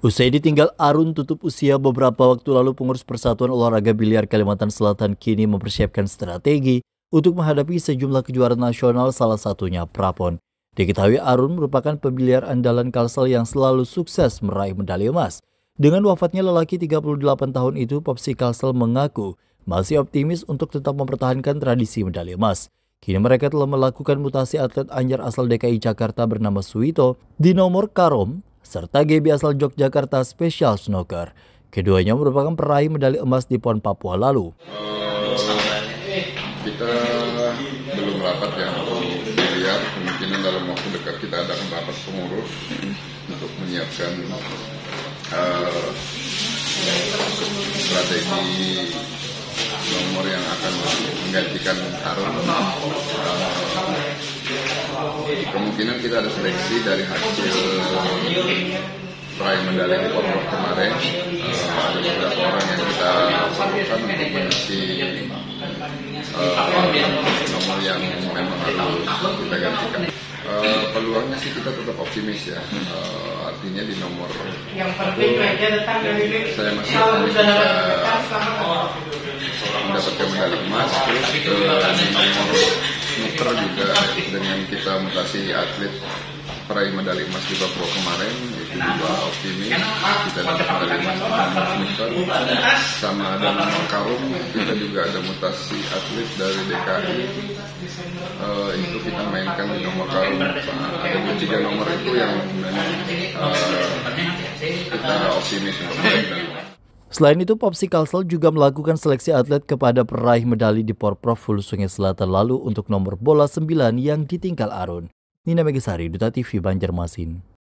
Usai ditinggal Arun tutup usia beberapa waktu lalu, pengurus Persatuan Olahraga Biliar Kalimantan Selatan kini mempersiapkan strategi untuk menghadapi sejumlah kejuaraan nasional, salah satunya Prapon. Diketahui Arun merupakan pembiliar andalan Kalsel yang selalu sukses meraih medali emas. Dengan wafatnya lelaki 38 tahun itu, Popsi Kalsel mengaku masih optimis untuk tetap mempertahankan tradisi medali emas. Kini mereka telah melakukan mutasi atlet anyar asal DKI Jakarta bernama Suito di nomor karom, serta GB asal Yogyakarta Special Snooker. Keduanya merupakan peraih medali emas di PON Papua lalu. Kita belum rapat ya untuk biliar, kemungkinan dalam waktu dekat kita akan rapat pengurus untuk menyiapkan strategi nomor yang akan menggantikan Harun. Kemungkinan kita ada seleksi dari hasil peraih medali di PON kemarin. Ada beberapa orang yang kita perlukan untuk mengisi nomor yang memang harus kita gantikan. Peluangnya sih kita tetap optimis ya. Artinya di nomor saya masih bisa mendapatkan medali emas. Terus di nomor snooker juga dengan kita mutasi atlet peraih medali emas di Papua kemarin, itu juga optimis kita dapat medali emas di nomor snooker. Sama ada nomor karung, kita juga ada mutasi atlet dari DKI, itu kita mainkan di nomor karung. Ada 3 nomor itu yang memang kita optimis untuk meraih. Selain itu, Popsi Kalsel juga melakukan seleksi atlet kepada peraih medali di Porprov Hulu Sungai Selatan lalu untuk nomor bola 9 yang ditinggal Arun. Nina Megasari, Duta TV Banjarmasin.